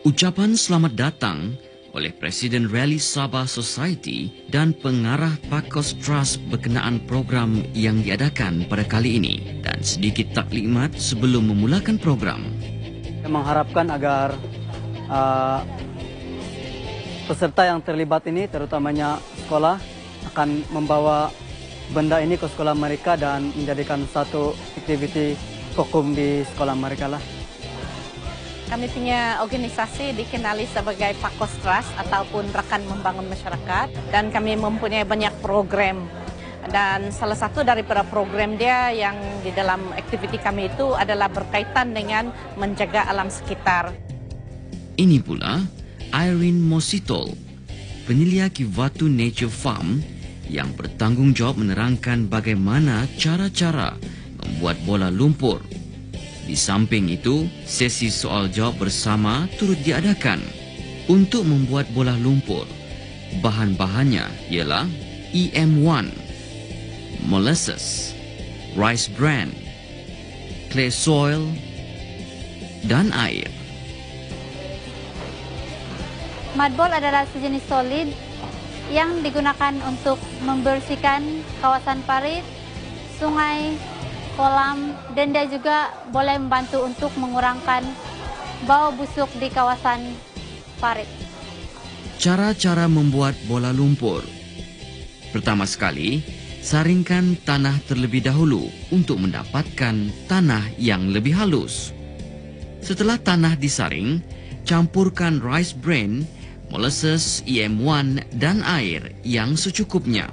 Ucapan selamat datang oleh Presiden Rally Sabah Society dan pengarah Pakos Trust berkenaan program yang diadakan pada kali ini dan sedikit taklimat sebelum memulakan program. Saya mengharapkan agar peserta yang terlibat ini, terutamanya sekolah, akan membawa benda ini ke sekolah mereka dan menjadikan satu aktiviti kokum di sekolah mereka lah. Kami punya organisasi dikenali sebagai Pakos Trust ataupun Rekan Membangun Masyarakat, dan kami mempunyai banyak program. Dan salah satu daripada program dia yang di dalam aktiviti kami itu adalah berkaitan dengan menjaga alam sekitar. Ini pula Irene Mositol, penyelia Kivatu Nature Farm yang bertanggungjawab menerangkan bagaimana cara-cara membuat bola lumpur. Di samping itu, sesi soal jawab bersama turut diadakan. Untuk membuat bola lumpur, bahan-bahannya ialah EM1, molasses, rice bran, clay soil, dan air. Mudball adalah sejenis solid yang digunakan untuk membersihkan kawasan parit, sungai, kolam, dan dia juga boleh membantu untuk mengurangkan bau busuk di kawasan parit. Cara-cara membuat bola lumpur. Pertama sekali, saringkan tanah terlebih dahulu untuk mendapatkan tanah yang lebih halus. Setelah tanah disaring, campurkan rice bran, molasses, EM1 dan air yang secukupnya.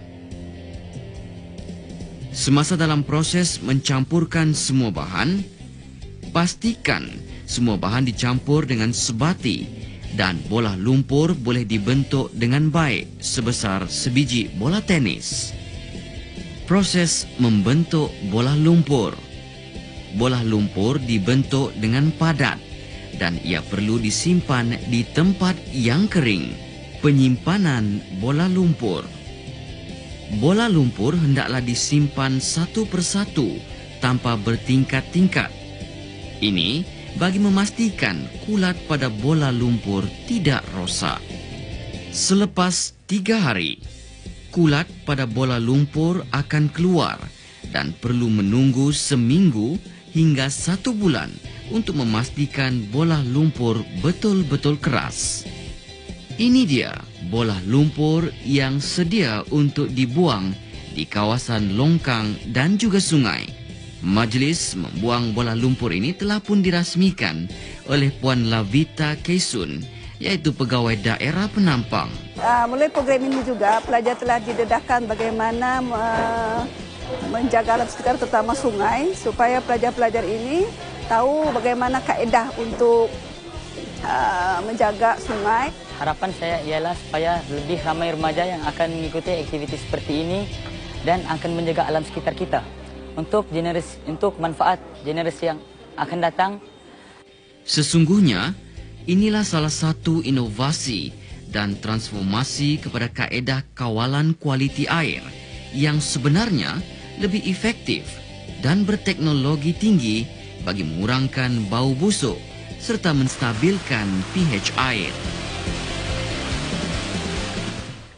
Semasa dalam proses mencampurkan semua bahan, pastikan semua bahan dicampur dengan sebati dan bola lumpur boleh dibentuk dengan baik sebesar sebiji bola tenis. Proses membentuk bola lumpur. Bola lumpur dibentuk dengan padat dan ia perlu disimpan di tempat yang kering. Penyimpanan bola lumpur. Bola lumpur hendaklah disimpan satu persatu tanpa bertingkat-tingkat. Ini bagi memastikan kulat pada bola lumpur tidak rosak. Selepas 3 hari, kulat pada bola lumpur akan keluar dan perlu menunggu seminggu hingga 1 bulan untuk memastikan bola lumpur betul-betul keras. Ini dia bola lumpur yang sedia untuk dibuang di kawasan longkang dan juga sungai. Majlis membuang bola lumpur ini telah pun dirasmikan oleh Puan Lavita Kesun, iaitu pegawai daerah Penampang. Melalui program ini juga pelajar telah didedahkan bagaimana menjaga alam sekitar terutama sungai, supaya pelajar-pelajar ini tahu bagaimana kaedah untuk menjaga sungai. Harapan saya ialah supaya lebih ramai remaja yang akan mengikuti aktiviti seperti ini dan akan menjaga alam sekitar kita untuk manfaat generasi yang akan datang. Sesungguhnya, inilah salah satu inovasi dan transformasi kepada kaedah kawalan kualiti air yang sebenarnya lebih efektif dan berteknologi tinggi bagi mengurangkan bau busuk serta menstabilkan pH air.